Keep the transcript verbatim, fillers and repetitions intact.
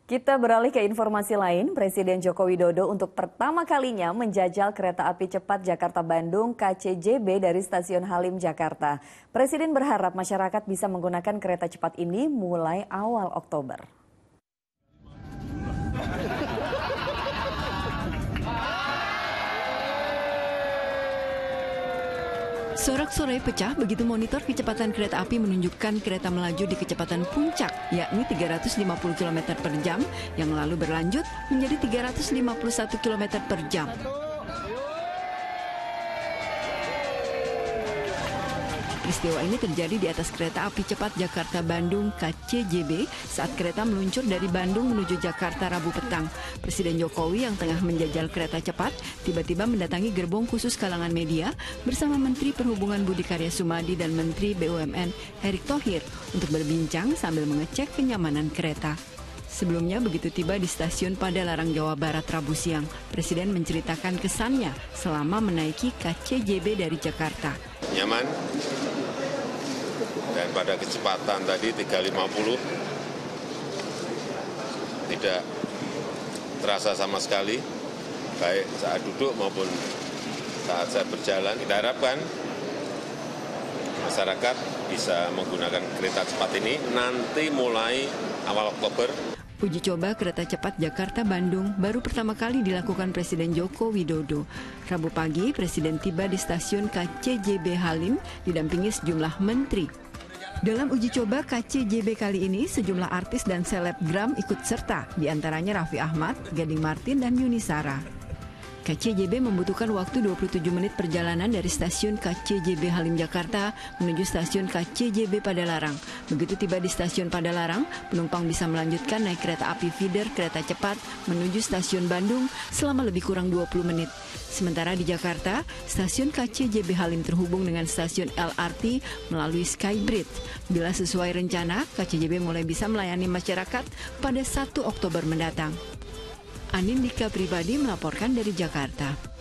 Kita beralih ke informasi lain, Presiden Joko Widodo untuk pertama kalinya menjajal kereta api cepat Jakarta-Bandung K C J B dari Stasiun Halim, Jakarta. Presiden berharap masyarakat bisa menggunakan kereta cepat ini mulai awal Oktober. Sorak-sorai pecah begitu monitor kecepatan kereta api menunjukkan kereta melaju di kecepatan puncak, yakni tiga ratus lima puluh kilometer per jam, yang lalu berlanjut menjadi tiga ratus lima puluh satu kilometer per jam. Peristiwa ini terjadi di atas kereta api cepat Jakarta-Bandung K C J B saat kereta meluncur dari Bandung menuju Jakarta Rabu petang. Presiden Jokowi yang tengah menjajal kereta cepat tiba-tiba mendatangi gerbong khusus kalangan media bersama Menteri Perhubungan Budi Karya Sumadi dan Menteri B U M N Erick Thohir untuk berbincang sambil mengecek kenyamanan kereta. Sebelumnya begitu tiba di stasiun Padalarang, Jawa Barat Rabu siang, Presiden menceritakan kesannya selama menaiki K C J B dari Jakarta. Nyaman, dan pada kecepatan tadi tiga ratus lima puluh tidak terasa sama sekali, baik saat duduk maupun saat saya berjalan. Kita harapkan masyarakat bisa menggunakan kereta cepat ini nanti mulai awal Oktober. Uji coba kereta cepat Jakarta-Bandung baru pertama kali dilakukan Presiden Joko Widodo. Rabu pagi, Presiden tiba di stasiun K C J B Halim didampingi sejumlah menteri. Dalam uji coba K C J B kali ini, sejumlah artis dan selebgram ikut serta, diantaranya Raffi Ahmad, Gading Martin, dan Yuni Shara. K C J B membutuhkan waktu dua puluh tujuh menit perjalanan dari stasiun K C J B Halim Jakarta menuju stasiun K C J B Padalarang. Begitu tiba di stasiun Padalarang, penumpang bisa melanjutkan naik kereta api feeder kereta cepat menuju stasiun Bandung selama lebih kurang dua puluh menit. Sementara di Jakarta, stasiun K C J B Halim terhubung dengan stasiun L R T melalui Skybridge. Bila sesuai rencana, K C J B mulai bisa melayani masyarakat pada satu Oktober mendatang. Anindika Pribadi melaporkan dari Jakarta.